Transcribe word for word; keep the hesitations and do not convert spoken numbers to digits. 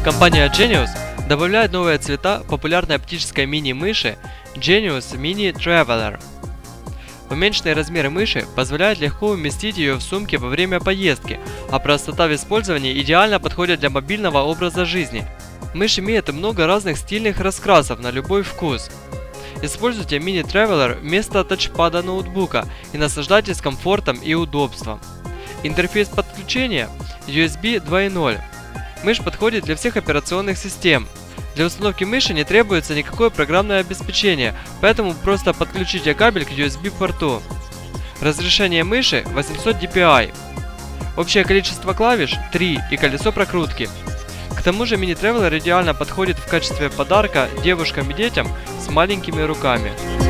Компания Genius добавляет новые цвета популярной оптической мини-мыши Genius Mini Traveler. Уменьшенные размеры мыши позволяют легко уместить ее в сумке во время поездки, а простота в использовании идеально подходит для мобильного образа жизни. Мышь имеет много разных стильных раскрасов на любой вкус. Используйте Mini Traveler вместо тачпада ноутбука и наслаждайтесь комфортом и удобством. Интерфейс подключения ю эс би два ноль. Мышь подходит для всех операционных систем. Для установки мыши не требуется никакое программное обеспечение, поэтому просто подключите кабель к ю эс би порту. Разрешение мыши восемьсот ди пи ай. Общее количество клавиш три и колесо прокрутки. К тому же Mini Traveler идеально подходит в качестве подарка девушкам и детям с маленькими руками.